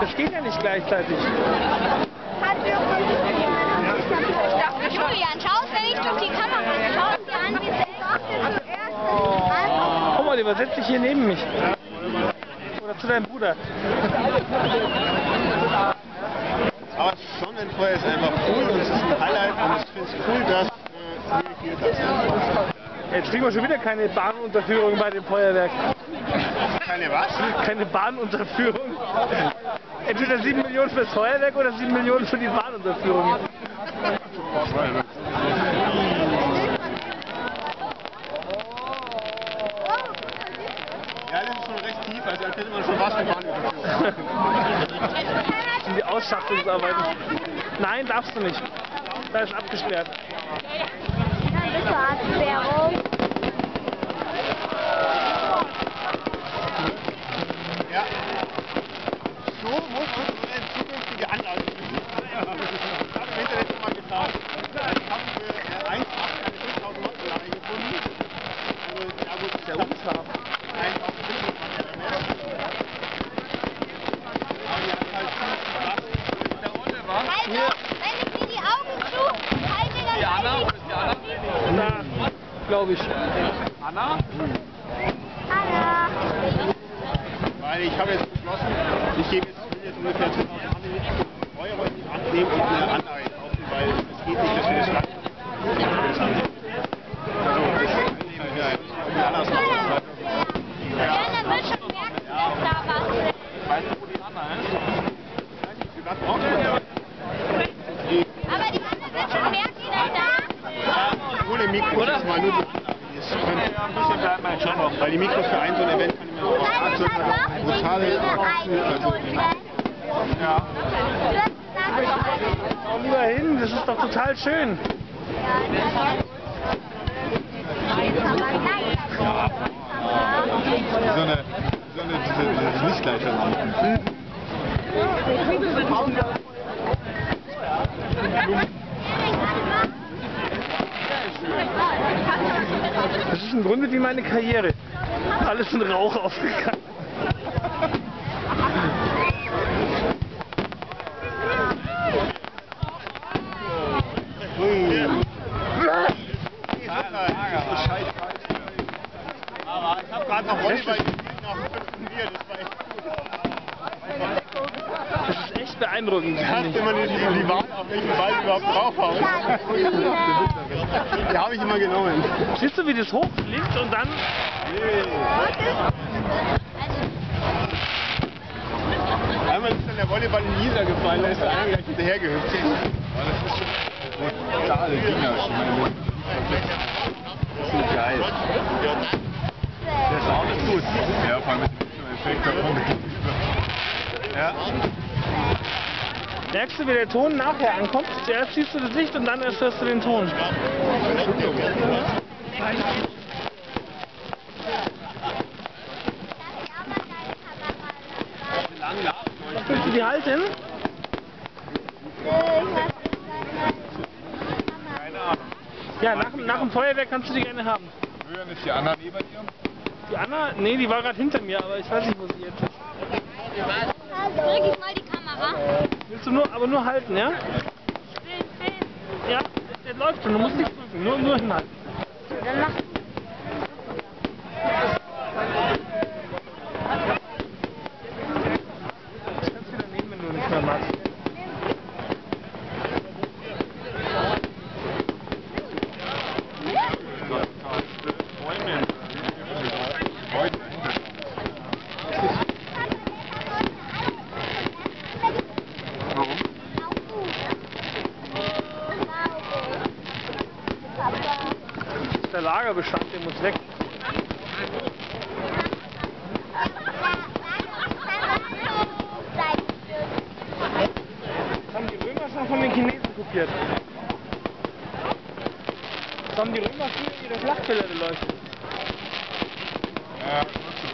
Das geht ja nicht gleichzeitig. Julian, schau es nicht durch die Kamera. Schau es dir an, wie es Guck mal, Oliver, setz dich hier neben mich. Oder zu deinem Bruder. Aber schon ein Feuer ist einfach cool und es ist ein Highlight und ich finde es cool, dass wir hier tatsächlich. Jetzt kriegen wir schon wieder keine Bahnunterführung bei dem Feuerwerk. Keine was? Keine Bahnunterführung. Entweder 7 Millionen fürs Feuerwerk oder 7 Millionen für die Bahnunterführung. Ja, das ist schon recht tief, also da könnte man schon was für Bahnunterführung. Die Ausschachtungsarbeiten. Nein, darfst du nicht. Da ist abgesperrt. Dann bist du Absperrung. Ja. So muss man eine zukünftige Anlage machen. Ich habe im Internet schon mal geschaut. Ich habe für 1,8 eine 5000 Watt Anlage gefunden. Also da muss ich ja unscharf. 1500 Watt RMS. Aber die hat halt ziemlich krass. Der Oliver. Also, wenn ich mir die Augen zu halte, dann Die Anna, wo ist die Anna? Da, glaube ich. Anna? Anna. Weil ich habe jetzt beschlossen, ich gebe jetzt ungefähr 2000 Euro in die Hand nehmen und eine Anlage kaufen, weil es geht nicht, dass wir das Land. Also, das ist die Anna ist Ja, dann wird schon merken, dass da was ist. Weißt du, wo die Anna ist? Die bleibt auch nicht da. Aber die Anna wird schon merken, dass da. Ohne Mikros ist mal nur die Anlage. Ein bisschen bleibt mein Job auch, weil die Mikros für ein so ein Event kann ich mir auch brutale ja. Schau lieber hin, das ist doch total schön. Diese Lichtleiterlampen. Das ist im Grunde wie meine Karriere. Alles in Rauch aufgegangen. Aber ich habe gerade noch Volleyball gespielt nach dem 5. Bier, das war echt gut. Das ist echt beeindruckend. Du hast immer die Wahl, auf welchen Ball du überhaupt draufhaust. Die habe ich immer genommen. Siehst du, wie das hochfliegt und dann... Einmal ist dann der Volleyball in die Isar gefallen, da ist der eine gleich hinterhergehüpft. Das ist total Gegner. Das ist geil. Der Sound ist gut. Ja, vor allem mit dem Effekt davon. Ja. Merkst du, wie der Ton nachher ankommt? Zuerst siehst du das Licht und dann erst hörst du den Ton. Willst du die halten? Keine Ahnung. Ja, nach dem Feuerwerk kannst du die gerne haben. Hören ist die Anna neben dir? Die Anna? Nee, die war gerade hinter mir, aber ich weiß nicht, wo sie jetzt ist. Drück ich mal die Kamera. Willst du aber nur halten, ja? Film. Ja, der läuft schon, du musst nicht drücken, nur hinhalten. Dann mach Das kannst du wieder nehmen, wenn du nicht mehr magst. Der Lagerbestand, der muss weg. Das haben die Römer schon von den Chinesen kopiert. Das haben die Römer früher ihre Flachbilder beleuchtet. Ja,